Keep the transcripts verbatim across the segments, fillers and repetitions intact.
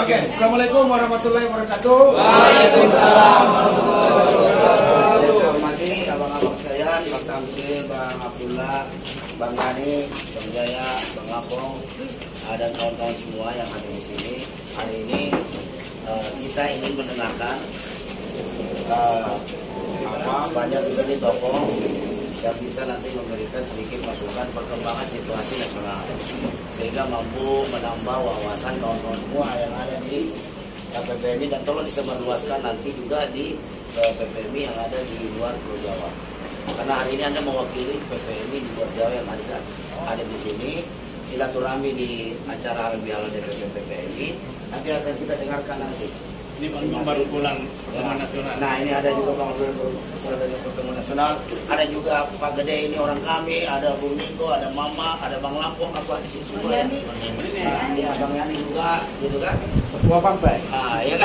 Oke, assalamualaikum warahmatullahi wabarakatuh. Waalaikumsalam warahmatullahi wabarakatuh. Saya hormati abang-abang sekalian, Bang Tamsil, Bang Abdullah, Bang Gani, Bang Jaya, Bang Lapong, dan kawan-kawan semua yang ada di sini. Hari ini uh, kita ingin mendengarkan uh, apa banyak di sini tokoh yang bisa nanti memberikan sedikit masukan perkembangan situasi nasional sehingga mampu menambah wawasan kawan-kawan semua yang ada di P P M I dan tolong disebarluaskan nanti juga di uh, P P M I yang ada di luar Pulau Jawa. Karena hari ini Anda mewakili P P M I di luar Jawa yang ada ada di sini. Silaturahmi di acara halal bihalal D P P P P M I nanti akan kita dengarkan nanti. Ini baru pulang pertemuan nasional. Nah ini ada juga kawan-kawan pertemuan nasional. Ada juga Pak Gede ini orang kami, ada Bu Niko, ada Mama, ada Bang Lampong, apa di sini semua. Ya. Nah ini Abang Yani juga, gitu kan? Ketua Partai. Ah ya kan.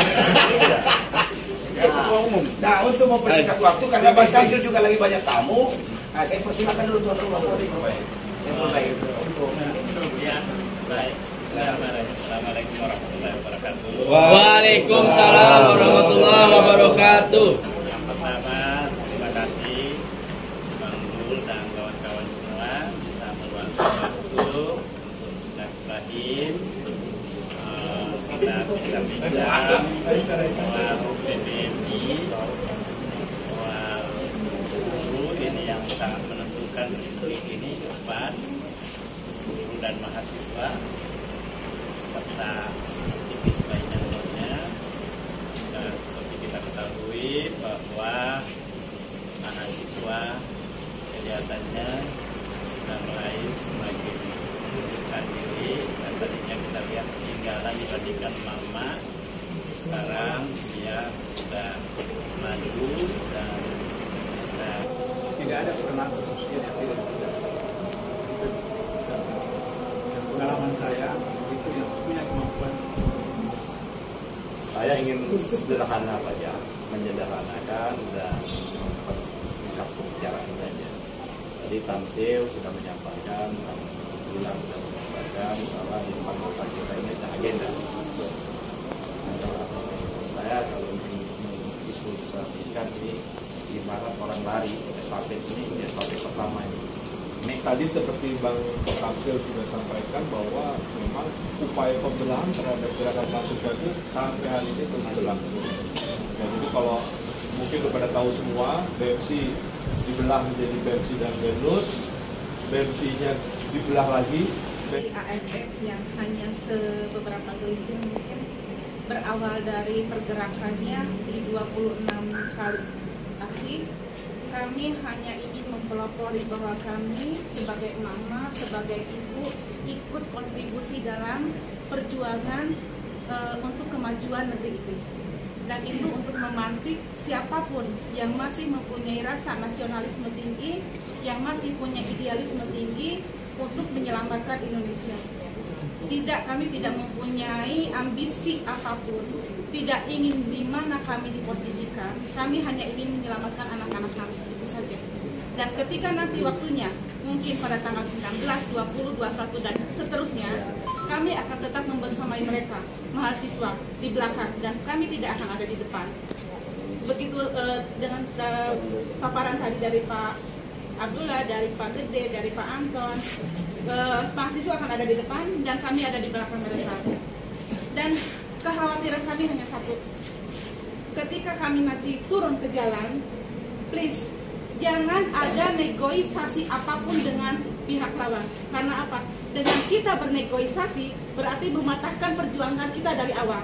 Ketua Umum. Nah untuk mempersingkat waktu karena Bang Tamsil juga lagi banyak tamu. Nah saya persilakan dulu tuan-tuan. Saya mulai untuk Ya, baik. Assalamualaikum warahmatullahi wabarakatuh. Waalaikumsalam warahmatullahi wabarakatuh. Yang pertama, terima kasih Bang Dul dan kawan-kawan semua bisa meluangkan waktu untuk silaturahim. Uh, kita bincang-bincang soal P P M I, soal guru ini yang sangat menentukan untuk ini ke depan, guru dan mahasiswa serta aktivis lainnya. Dan seperti kita ketahui bahwa mahasiswa kelihatannya sudah mulai semakin mengundurkan diri, dan tadinya kita lihat ketinggalan dibandingkan mama, sekarang dia sudah maju dan sudah tidak ada pernah sosial yang tidak ada. Pengalaman saya itu yang punya kemampuan. saya ingin sederhana saja, menyederhanakan dan mempersingkat pembicaraan saja. Tadi Tamsil sudah menyampaikan, Bilang sudah menyampaikan bahwa di depan mata kita ini ada agenda. Saya kalau mendiskusikan ini ibarat orang lari, estafet ini estafet pertama ini. Tadi seperti Bang Tamsil sudah sampaikan bahwa memang upaya pembelahan terhadap gerakan mahasiswa itu sampai hari ini terus berlangsung. Ya, jadi kalau mungkin kepada tahu semua, B M C dibelah menjadi B M C dan BEMLUS, B M C-nya dibelah lagi. A F F yang hanya sebeberapa gelintir mungkin berawal dari pergerakannya di dua puluh enam kali aksi. Kami hanya ingin mempelopori bahwa kami sebagai mama, sebagai ibu ikut kontribusi dalam perjuangan e, untuk kemajuan negeri ini. Dan itu untuk memantik siapapun yang masih mempunyai rasa nasionalisme tinggi, yang masih punya idealisme tinggi untuk menyelamatkan Indonesia. Tidak, kami tidak mempunyai ambisi apapun, tidak ingin di mana kami diposisikan, kami hanya ingin menyelamatkan anak-anak kami, itu saja. Dan ketika nanti waktunya, mungkin pada tanggal sembilan belas, dua puluh, dua puluh satu, dan seterusnya, kami akan tetap membersamai mereka, mahasiswa, di belakang, dan kami tidak akan ada di depan. Begitu uh, dengan uh, paparan tadi dari Pak Abdullah, dari Pak Gede, dari Pak Anton, uh, mahasiswa akan ada di depan, dan kami ada di belakang mereka. Dan kekhawatiran kami hanya satu, ketika kami nanti turun ke jalan, please, jangan ada negosiasi apapun dengan pihak lawan. Karena apa? Dengan kita bernegosiasi, berarti mematahkan perjuangan kita dari awal.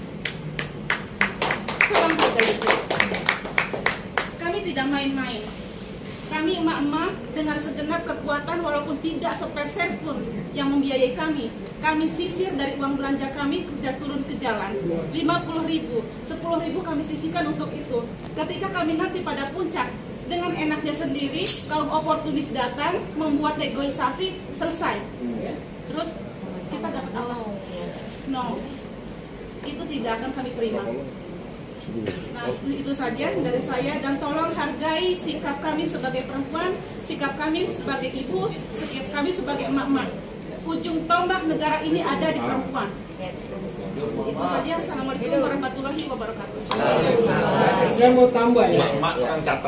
Salam saja itu. Kami tidak main-main. Kami emak-emak dengan segenap kekuatan walaupun tidak sepeser pun yang membiayai kami. Kami sisir dari uang belanja kami, kerja turun ke jalan. lima puluh ribu, sepuluh ribu kami sisihkan untuk itu. Ketika kami nanti pada puncak, dengan enaknya sendiri, kaum oportunis datang, membuat negosiasi, selesai. Terus kita dapat Allah. No, itu tidak akan kami terima. Nah, itu saja dari saya, dan tolong hargai sikap kami sebagai perempuan, sikap kami sebagai ibu, sikap kami sebagai emak-emak. ujung tombak negara ini ada di perempuan. Itu saja. Assalamualaikum warahmatullahi wabarakatuh. Saya mau tambah ya. Mak orang catat.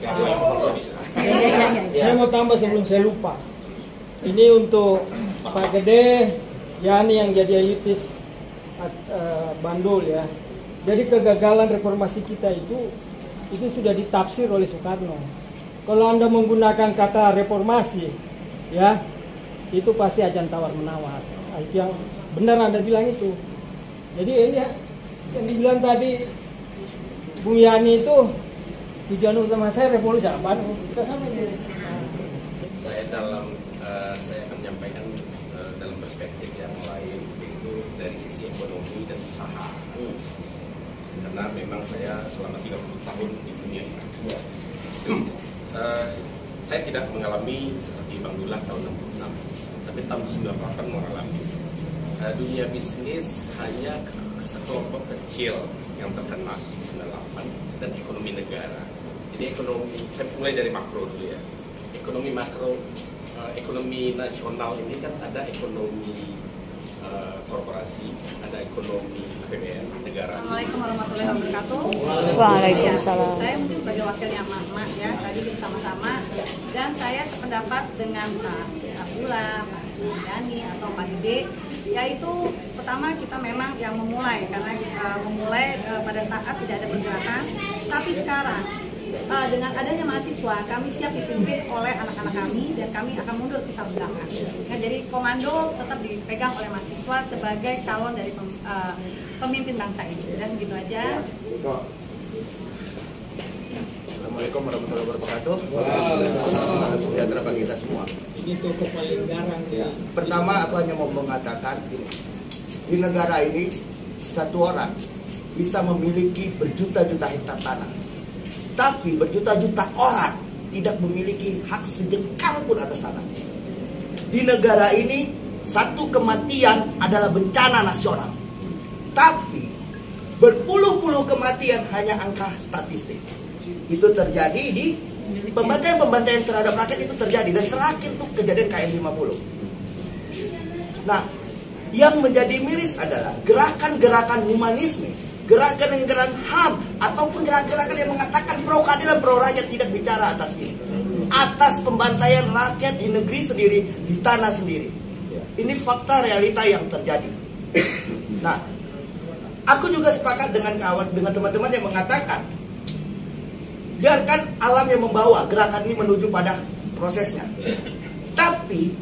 Saya mau tambah sebelum saya lupa. Ini untuk Pak Gede, Yani yang jadi ayutis uh, Bandul ya. Jadi kegagalan reformasi kita itu itu sudah ditafsir oleh Soekarno. Kalau Anda menggunakan kata reformasi, ya itu pasti ajan tawar menawar. Itu yang benar Anda bilang itu. Jadi ini ya, yang dibilang tadi Bung Yani itu tujuan utama saya revolusi apa? Kita sama ini. Saya dalam uh, saya akan menyampaikan uh, dalam perspektif yang lain, yaitu dari sisi ekonomi dan usaha atau bisnis. Karena memang saya selama tiga puluh tahun di dunia ini. uh, saya tidak mengalami seperti Bang Dullah tahun enam puluh enam, tapi tahun sembilan puluh delapan mengalami. Uh, dunia bisnis hanya sekelompok kecil yang terkena di sembilan puluh delapan dan ekonomi negara. Jadi ekonomi, saya mulai dari makro dulu ya. Ekonomi makro, uh, ekonomi nasional ini kan ada ekonomi uh, korporasi, ada ekonomi A P B N negara. Assalamualaikum warahmatullahi wabarakatuh. Waalaikumsalam. Saya mungkin sebagai wakilnya emak-emak ya, tadi bersama-sama, dan saya sependapat dengan Pak Abdullah, Pak Yani atau Pak Gede, yaitu pertama kita memang yang memulai, karena kita memulai uh, pada saat tidak ada pergerakan, tapi sekarang uh, dengan adanya mahasiswa kami siap dipimpin oleh anak-anak kami dan kami akan mundur ke belakang. Nah, jadi komando tetap dipegang oleh mahasiswa sebagai calon dari pem, uh, pemimpin bangsa ini. Dan begitu aja. Assalamualaikum warahmatullahi wabarakatuh. Salam sejahtera bagi kita semua. Ini toko paling garang ya. Pertama, aku hanya mau mengatakan di negara ini satu orang bisa memiliki berjuta-juta hektar tanah, tapi berjuta-juta orang tidak memiliki hak sejengkal pun atas tanah. Di negara ini satu kematian adalah bencana nasional, tapi berpuluh-puluh kematian hanya angka statistik. Itu terjadi di pembantaian-pembantaian terhadap rakyat, itu terjadi. Dan terakhir tuh kejadian K M lima puluh. Nah, yang menjadi miris adalah gerakan-gerakan humanisme, gerakan-gerakan H A M, ataupun gerakan-gerakan yang mengatakan pro keadilan, pro rakyat tidak bicara atas ini, atas pembantaian rakyat di negeri sendiri, di tanah sendiri. Ini fakta realita yang terjadi. Nah, aku juga sepakat dengan kawan, dengan teman-teman yang mengatakan biarkan alam yang membawa gerakan ini menuju pada prosesnya. Tapi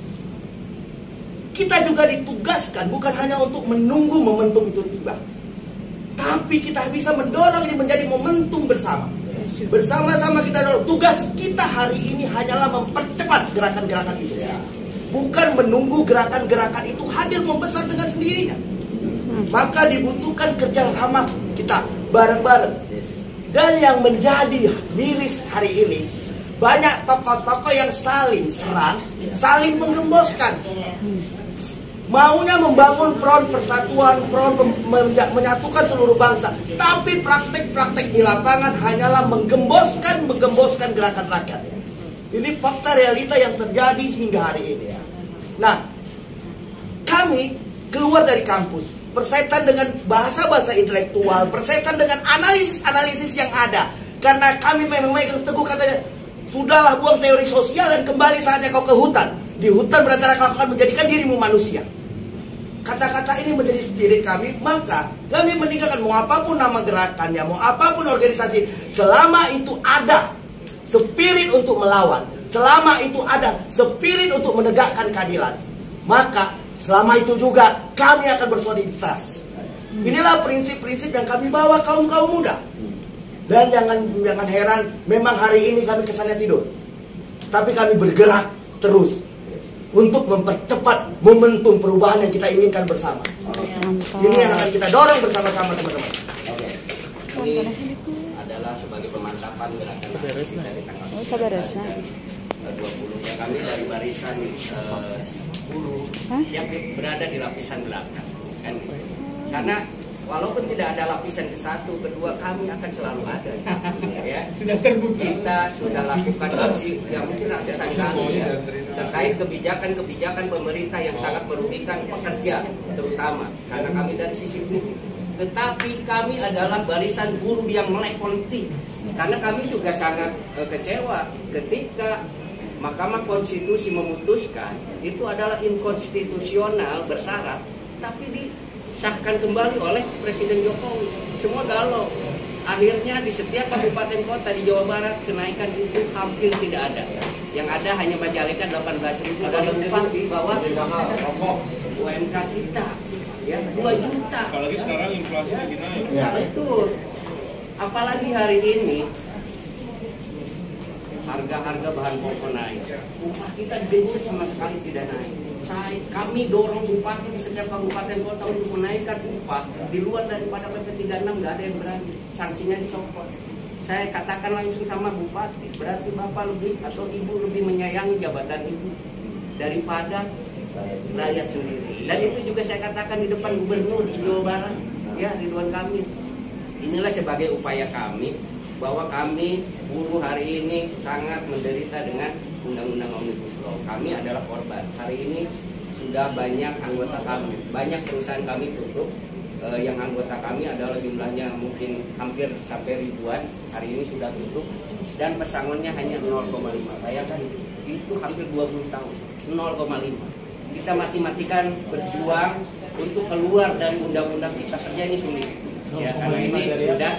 kita juga ditugaskan bukan hanya untuk menunggu momentum itu tiba, tapi kita bisa mendorong ini menjadi momentum bersama. Bersama-sama kita dorong. Tugas kita hari ini hanyalah mempercepat gerakan-gerakan itu, bukan menunggu gerakan-gerakan itu hadir membesar dengan sendirinya. Maka dibutuhkan kerjasama kita bareng-bareng. Dan yang menjadi miris hari ini, banyak tokoh-tokoh yang saling serang, saling menggemboskan, maunya membangun front persatuan, front menyatukan seluruh bangsa, tapi praktek-praktek di lapangan hanyalah menggemboskan, menggemboskan gerakan rakyat. Ini fakta realita yang terjadi hingga hari ini. Nah, kami keluar dari kampus, persetan dengan bahasa-bahasa intelektual, persetan dengan analisis-analisis yang ada. Karena kami memang memegang teguh katanya, sudahlah buang teori sosial dan kembali saatnya kau ke hutan. Di hutan berantara kau akan menjadikan dirimu manusia. Kata-kata ini menjadi spirit kami, maka kami meninggalkan mau apapun nama gerakannya, mau apapun organisasi, selama itu ada spirit untuk melawan, selama itu ada spirit untuk menegakkan keadilan, maka selama itu juga kami akan bersoliditas. Inilah prinsip-prinsip yang kami bawa kaum-kaum muda. Dan jangan jangan heran, memang hari ini kami kesannya tidur, tapi kami bergerak terus untuk mempercepat momentum perubahan yang kita inginkan bersama. Ini yang akan kita dorong bersama-sama, teman-teman. Oke. Ini adalah sebagai pemantapan gerakan dari tanggal Oh, sabarasna. dua puluh. Kami dari barisan uh, buruh siap berada di lapisan belakang, kan? Karena walaupun tidak ada lapisan ke satu, kedua kami akan selalu ada. Ya, sudah terbukti. Kita sudah lakukan aksi yang mungkin ratusan kali. Ya. terkait kebijakan-kebijakan pemerintah yang sangat merugikan pekerja terutama karena kami dari sisi buruh. Tetapi kami adalah barisan buruh yang melek politik karena kami juga sangat uh, kecewa ketika Mahkamah Konstitusi memutuskan itu adalah inkonstitusional bersyarat, tapi disahkan kembali oleh Presiden Jokowi. Semua galau. Akhirnya di setiap kabupaten kota di Jawa Barat kenaikan itu hampir tidak ada. Yang ada hanya Majalengka delapan belas ribu dari upah di bawah U M K kita, ya dua juta. Apalagi sekarang inflasi lagi naik. Ya, betul. Apalagi hari ini harga-harga bahan pokok naik, upah kita di bensin sama sekali tidak naik. Saya, kami dorong bupati di setiap kabupaten kota untuk menaikkan upah di luar daripada P P tiga puluh enam, nggak ada yang berani, sanksinya dicopot. Saya katakan langsung sama bupati, berarti bapak lebih atau ibu lebih menyayangi jabatan ibu daripada rakyat sendiri. Dan itu juga saya katakan di depan gubernur di Jawa Barat, ya Ridwan Kamil. Inilah sebagai upaya kami bahwa kami buruh hari ini sangat menderita dengan Undang-Undang Omnibus Law. Kami adalah korban. Hari ini sudah banyak anggota kami, banyak perusahaan kami tutup. Eh, yang anggota kami adalah jumlahnya mungkin hampir sampai ribuan. Hari ini sudah tutup dan pesangonnya hanya nol koma lima. Bayangkan itu hampir dua puluh tahun, nol koma lima. Kita mati-matikan berjuang untuk keluar dari undang-undang kita kerja ini sulit. Ya, karena ini sudah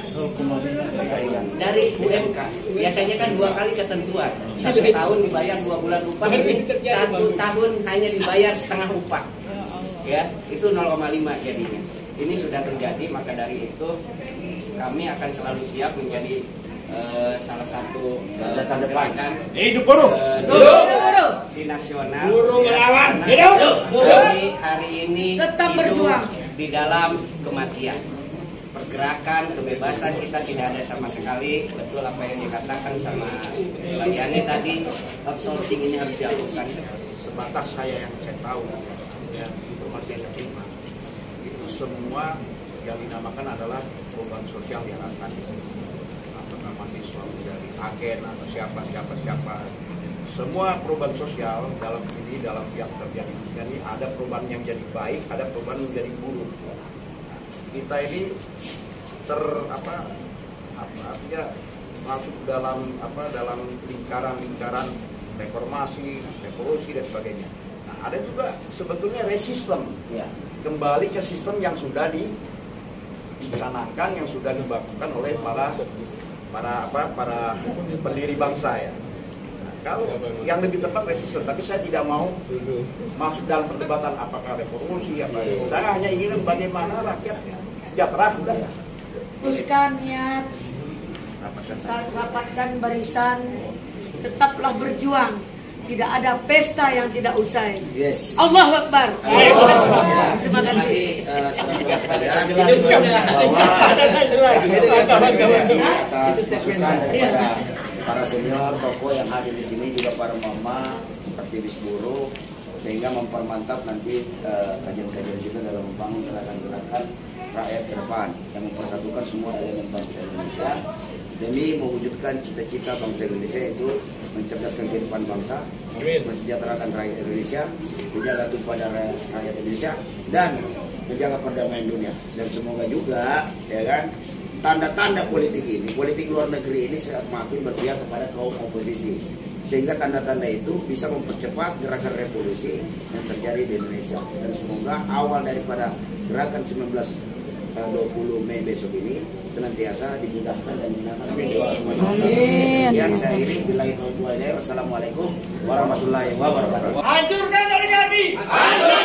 dari U M K. Biasanya kan dua kali ketentuan. Satu tahun dibayar dua bulan upah, satu tahun hanya dibayar setengah upah. Ya, itu nol koma lima jadinya. Ini sudah terjadi, maka dari itu kami akan selalu siap menjadi uh, salah satu uh, gerakan hidup buruh uh, di nasional. Buruh melawan hidup. Kami hari ini tetap hidup berjuang di dalam kematian. Pergerakan kebebasan kita tidak ada sama sekali. Betul apa yang dikatakan sama Layani tadi, outsourcing ini harus dihapuskan. Sebatas saya yang saya tahu, ya informasi yang terima itu semua yang dinamakan adalah program sosial yang akan apakah mahasiswa menjadi agen atau siapa siapa siapa. Semua perubahan sosial dalam ini dalam yang terjadi ini ada perubahan yang jadi baik, ada perubahan yang jadi buruk. Kita ini ter apa, apa artinya masuk dalam apa dalam lingkaran-lingkaran reformasi, revolusi dan sebagainya. Nah, ada juga sebetulnya resistem, ya, kembali ke sistem yang sudah dicanangkan, yang sudah dibakukan oleh para para apa para pendiri bangsa ya. Nah, kalau yang lebih tepat resistem, tapi saya tidak mau masuk dalam perdebatan apakah revolusi apa. Saya hanya ingin bagaimana rakyat sejahtera sudah ya. Teruskan niat, rapatkan barisan, tetaplah berjuang. Tidak ada pesta yang tidak usai. Yes. Allahu Akbar. Terima kasih. Atas masukan daripada para senior, tokoh yang hadir di sini, juga para mama, aktivis buruh, sehingga mempermantap nanti kajian-kajian kita dalam membangun gerakan-gerakan rakyat ke depan yang mempersatukan semua elemen bangsa Indonesia demi mewujudkan cita-cita bangsa Indonesia, yaitu mencerdaskan kehidupan bangsa, mensejahterakan rakyat Indonesia, menjaga tumpah darah rakyat Indonesia, dan menjaga perdamaian dunia. Dan semoga juga, ya kan, tanda-tanda politik ini, politik luar negeri ini semakin berpihak kepada kaum oposisi, sehingga tanda-tanda itu bisa mempercepat gerakan revolusi yang terjadi di Indonesia. Dan semoga awal daripada gerakan sembilan belas dua puluh Mei besok ini senantiasa dimudahkan dan dimenangkan oleh doa semua. Yang saya ini billahi taufiq wal hidayah. Wassalamualaikum warahmatullahi wabarakatuh. Hancurkan oligarki.